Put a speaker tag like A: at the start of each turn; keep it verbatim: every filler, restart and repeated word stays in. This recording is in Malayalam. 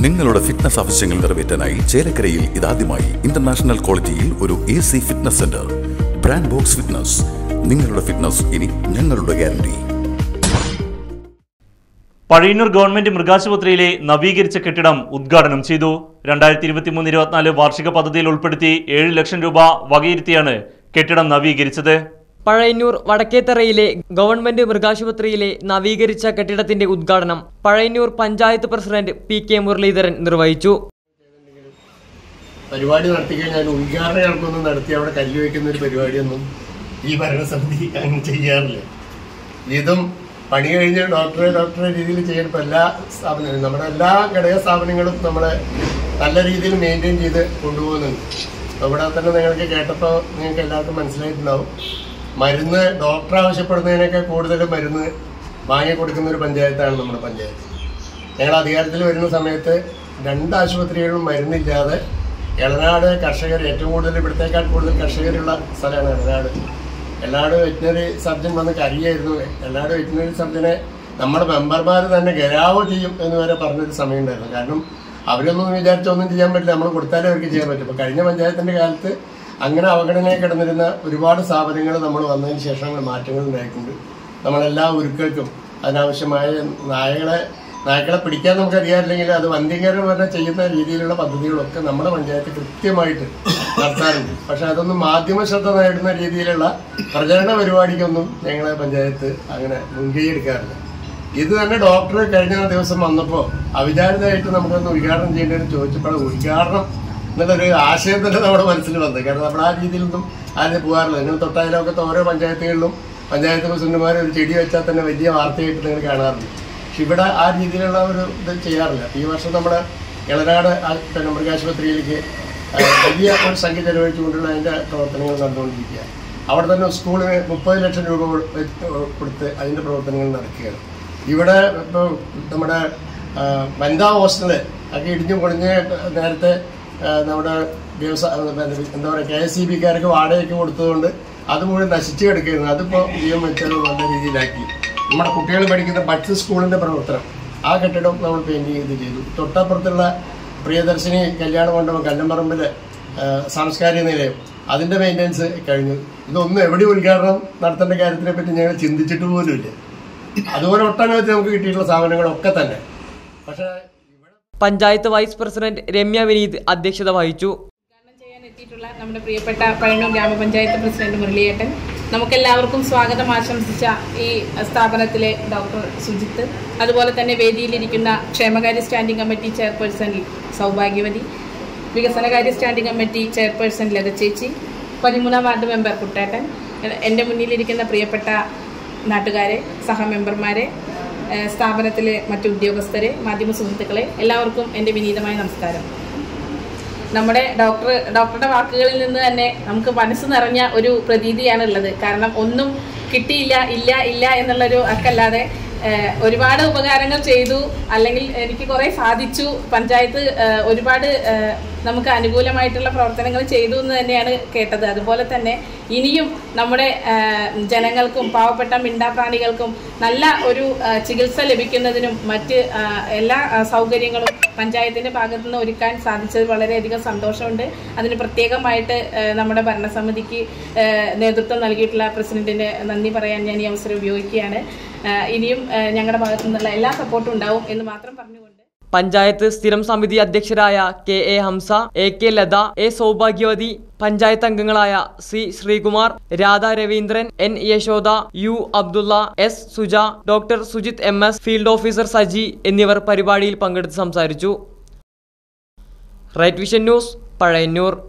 A: നിങ്ങളുടെ ഫിറ്റ്നസ് ആവശ്യങ്ങൾ നിറവേറ്റാനായി ചേലക്കരയിൽ ഇതാദ്യമായി ഇന്റർനാഷണൽ ക്വാളിറ്റിയിൽ ഒരു A C fitness centre. Brand Box Fitness. നിങ്ങളുടെ ഫിറ്റ്നസ് ഇനി ഞങ്ങളുടെ ഗ്യാരണ്ടി.
B: പഴയന്നൂർ ഗവൺമെന്റ് മൃഗാശുപത്രിയിലെ നവീകരിച്ച കെട്ടിടം ഉദ്ഘാടനം ചെയ്തു. രണ്ടായിരത്തി ഇരുപത്തി മൂന്ന് ഇരുപത്തിനാല് വാർഷിക പദ്ധതിയിൽ ഉൾപ്പെടുത്തി ഏഴ് ലക്ഷം രൂപ വകയിരുത്തിയാണ് കെട്ടിടം നവീകരിച്ചത്.
C: പഴയന്നൂർ വടക്കേത്തറയിലെ ഗവൺമെന്റ് മൃഗാശുപത്രിയിലെ നവീകരിച്ച കെട്ടിടത്തിന്റെ ഉദ്ഘാടനം Pazhayannur panchayat president P K Muraleedharan നിർവഹിച്ചു.
D: പരിപാടി നടത്തി കഴിഞ്ഞാൽ ഉദ്ഘാടനം ഇറക്കൊന്നും നടത്തി അവിടെ കല്ല് വയ്ക്കുന്ന ഒരു പരിപാടിയൊന്നും ഈ ഭരണസമിതി അങ്ങനെ ചെയ്യാറില്ല. ഇതും പണി കഴിഞ്ഞ് ഡോക്ടറെ ഡോക്ടറെ രീതിയിൽ ചെയ്യുമ്പോൾ എല്ലാ സ്ഥാപനങ്ങളും നമ്മുടെ എല്ലാ ഘടക സ്ഥാപനങ്ങളും നമ്മളെ നല്ല രീതിയിൽ മെയിൻറ്റെയിൻ ചെയ്ത് കൊണ്ടുപോകുന്നുണ്ട്. ഇവിടെ തന്നെ നിങ്ങൾക്ക് കേട്ടപ്പോൾ നിങ്ങൾക്ക് എല്ലാവർക്കും മനസ്സിലായിട്ടുണ്ടാവും, മരുന്ന് ഡോക്ടർ ആവശ്യപ്പെടുന്നതിനൊക്കെ കൂടുതൽ മരുന്ന് വാങ്ങിക്കൊടുക്കുന്ന ഒരു പഞ്ചായത്താണ് നമ്മുടെ പഞ്ചായത്ത്. ഞങ്ങൾ അധികാരത്തിൽ വരുന്ന സമയത്ത് രണ്ട് ആശുപത്രികളിലും മരുന്നില്ലാതെ എളനാട് കർഷകർ ഏറ്റവും കൂടുതൽ ഇവിടത്തേക്കാൾ കൂടുതൽ കർഷകരുള്ള സ്ഥലമാണ് എളനാട്. എളനാട് വെറ്റിനറി സർജൻ വന്ന് കരിയായിരുന്നു. എളനാട് വെറ്റിനറി സർജനെ നമ്മുടെ മെമ്പർമാർ തന്നെ ഗരാവോ ചെയ്യും എന്ന് വരെ പറഞ്ഞൊരു സമയമുണ്ടായിരുന്നു. കാരണം അവരൊന്നും വിചാരിച്ചൊന്നും ചെയ്യാൻ പറ്റില്ല, നമ്മൾ കൊടുത്താലേ അവർക്ക് ചെയ്യാൻ പറ്റും. അപ്പോൾ കഴിഞ്ഞ പഞ്ചായത്തിൻ്റെ കാലത്ത് അങ്ങനെ അവഗണനയെ കിടന്നിരുന്ന ഒരുപാട് സ്ഥാപനങ്ങൾ നമ്മൾ വന്നതിന് ശേഷം മാറ്റങ്ങൾ ഉണ്ടായിട്ടുണ്ട്. നമ്മളെല്ലാ ഉരുക്കൾക്കും അതിനാവശ്യമായ നായകളെ നായ്ക്കളെ പിടിക്കാൻ നമുക്ക് അറിയാറില്ലെങ്കിൽ അത് വന്ധ്യംകരം വരെ ചെയ്യുന്ന രീതിയിലുള്ള പദ്ധതികളൊക്കെ നമ്മുടെ പഞ്ചായത്ത് കൃത്യമായിട്ട് നടത്താറുണ്ട്. പക്ഷെ അതൊന്നും മാധ്യമ ശ്രദ്ധ നേടുന്ന രീതിയിലുള്ള പ്രചരണ പരിപാടിക്കൊന്നും ഞങ്ങളെ പഞ്ചായത്ത് അങ്ങനെ മുൻകൈ എടുക്കാറില്ല. ഇത് തന്നെ ഡോക്ടർ കഴിഞ്ഞ ദിവസം വന്നപ്പോൾ അവിചാരിതമായിട്ട് നമുക്കൊന്ന് ഉദ്ഘാടനം ചെയ്യേണ്ടതെന്ന് ചോദിച്ചപ്പോൾ ഉദ്ഘാടനം എന്നുള്ളൊരു ആശയം തന്നെ നമ്മുടെ മനസ്സിൽ വന്നത്. കാരണം നമ്മൾ ആ രീതിയിലൊന്നും ആരും പോകാറില്ല. നിങ്ങൾ തൊട്ടായാലൊക്കെ ഓരോ പഞ്ചായത്തുകളിലും പഞ്ചായത്ത് പ്രസിഡന്റുമാർ ഒരു ചെടി വെച്ചാൽ തന്നെ വലിയ വാർത്തയായിട്ട് നിങ്ങൾ കാണാറുണ്ട്. പക്ഷെ ഇവിടെ ആ രീതിയിലുള്ള ഒരു ഇത് ചെയ്യാറില്ല. ഈ വർഷം നമ്മുടെ എളനാട് പിന്നെ മൃഗാശുപത്രിയിലേക്ക് വലിയ ഒരു സംഖ്യ ചെലവഴിച്ചുകൊണ്ടുള്ള അതിൻ്റെ പ്രവർത്തനങ്ങൾ നടന്നുകൊണ്ടിരിക്കുക. അവിടെ തന്നെ സ്കൂളിന് മുപ്പത് ലക്ഷം രൂപ കൊടുത്ത് അതിൻ്റെ പ്രവർത്തനങ്ങൾ നടക്കുകയാണ്. ഇവിടെ ഇപ്പോൾ നമ്മുടെ വനിതാ ഹോസ്റ്റല് ഒക്കെ ഇടിഞ്ഞു പൊളിഞ്ഞ് നേരത്തെ നമ്മുടെ വ്യവസായ എന്താ പറയുക കെ എസ് ഇ ബിക്കാർക്ക് വാടകയ്ക്ക് കൊടുത്തതുകൊണ്ട് അത് മുഴുവൻ നശിച്ചു കിടക്കുകയായിരുന്നു. അതിപ്പോൾ ജീവൻ വെച്ചത് നല്ല രീതിയിലാക്കി. നമ്മുടെ കുട്ടികൾ പഠിക്കുന്ന ബഡ്സ് സ്കൂളിൻ്റെ പ്രവർത്തനം ആ കെട്ടിടം നമ്മൾ പെയിൻറ് ചെയ്ത് ചെയ്തു. തൊട്ടപ്പുറത്തുള്ള പ്രിയദർശിനി കല്യാണ മണ്ഡപം കല്ലമ്പറമ്പിലെ സാംസ്കാരിക നിലയം അതിൻ്റെ മെയിൻ്റെനൻസ് കഴിഞ്ഞു. ഇതൊന്നും എവിടെ ഉദ്ഘാടനം നടത്തേണ്ട കാര്യത്തിനെ പറ്റി ഞങ്ങൾ ചിന്തിച്ചിട്ട് പോലുമില്ല. അതുപോലെ ഒട്ടനവധി നമുക്ക് കിട്ടിയിട്ടുള്ള സ്ഥാപനങ്ങളൊക്കെ തന്നെ. പക്ഷേ
C: പഞ്ചായത്ത് വൈസ് പ്രസിഡന്റ് രമ്യ വിനീത് അധ്യക്ഷത വഹിച്ചു.
E: ഉദ്ഘാടനം ചെയ്യാൻ എത്തിയിട്ടുള്ള നമ്മുടെ പ്രിയപ്പെട്ട പഴയന്നൂർ ഗ്രാമപഞ്ചായത്ത് പ്രസിഡന്റ് മുരളിയേട്ടൻ, നമുക്കെല്ലാവർക്കും സ്വാഗതം ആശംസിച്ച ഈ സ്ഥാപനത്തിലെ ഡോക്ടർ സുജിത്ത്, അതുപോലെ തന്നെ വേദിയിലിരിക്കുന്ന ക്ഷേമകാര്യ സ്റ്റാൻഡിംഗ് കമ്മിറ്റി ചെയർപേഴ്സൺ സൗഭാഗ്യവതി, വികസനകാര്യ സ്റ്റാൻഡിംഗ് കമ്മിറ്റി ചെയർപേഴ്സൺ ലത ചേച്ചി, പതിമൂന്നാം വാർഡ് മെമ്പർ കുട്ടേട്ടൻ, എൻ്റെ മുന്നിലിരിക്കുന്ന പ്രിയപ്പെട്ട നാട്ടുകാരെ, സഹമെമ്പർമാരെ, സ്ഥാപനത്തിലെ മറ്റു ഉദ്യോഗസ്ഥരെ, മാധ്യമ സുഹൃത്തുക്കളെ, എല്ലാവർക്കും എൻ്റെ വിനീതമായ നമസ്കാരം. നമ്മുടെ ഡോക്ടർ ഡോക്ടറുടെ വാക്കുകളിൽ നിന്ന് തന്നെ നമുക്ക് മനസ്സ് നിറഞ്ഞ ഒരു പ്രതീതിയാണ് ഉള്ളത്. കാരണം ഒന്നും കിട്ടിയില്ല, ഇല്ല ഇല്ല എന്നുള്ളൊരു അക്കല്ലാതെ ഒരുപാട് ഉപകാരങ്ങൾ ചെയ്തു, അല്ലെങ്കിൽ എനിക്ക് കുറേ സാധിച്ചു, പഞ്ചായത്ത് ഒരുപാട് നമുക്ക് അനുകൂലമായിട്ടുള്ള പ്രവർത്തനങ്ങൾ ചെയ്തു എന്ന് തന്നെയാണ് കേട്ടത്. അതുപോലെ തന്നെ ഇനിയും നമ്മുടെ ജനങ്ങൾക്കും പാവപ്പെട്ട മിണ്ടാപ്രാണികൾക്കും നല്ല ഒരു ചികിത്സ ലഭിക്കുന്നതിനും മറ്റ് എല്ലാ സൗകര്യങ്ങളും പഞ്ചായത്തിൻ്റെ ഭാഗത്തു നിന്ന് ഒരുക്കാൻ സാധിച്ചത് വളരെയധികം സന്തോഷമുണ്ട്. അതിന് പ്രത്യേകമായിട്ട് നമ്മുടെ ഭരണസമിതിക്ക് നേതൃത്വം നൽകിയിട്ടുള്ള പ്രസിഡന്റിന് നന്ദി പറയാൻ ഞാൻ ഈ അവസരം ഉപയോഗിക്കുകയാണ്. ഇനിയും ഞങ്ങളുടെ ഭാഗത്തു നിന്നുള്ള എല്ലാ സപ്പോർട്ടും ഉണ്ടാവും എന്ന് മാത്രം പറഞ്ഞുകൊണ്ട്
C: പഞ്ചായത്ത് സ്ഥിരം സമിതി അധ്യക്ഷരായ K A Hamsa, A K Latha, A Saubhagyavathi, panchayat അംഗങ്ങളായ C Sreekumar, Radha Raveendran, N Yashoda, U Abdulla, S Suja, doctor Sujith M S, field officer Saji എന്നിവർ പരിപാടിയിൽ പങ്കെടുത്ത് സംസാരിച്ചു. Right Vision News, Pazhayannur.